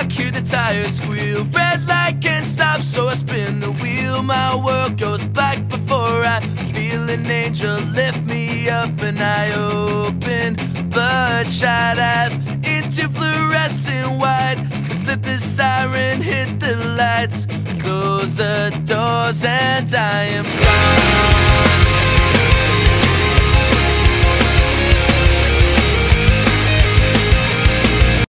back, hear the tires squeal. Red light can't stop, so I spin the wheel. My world goes black before I feel an angel lift me up, and I open bloodshot eyes into fluorescent white. Flip the siren, hit the lights, close the doors, and I am gone.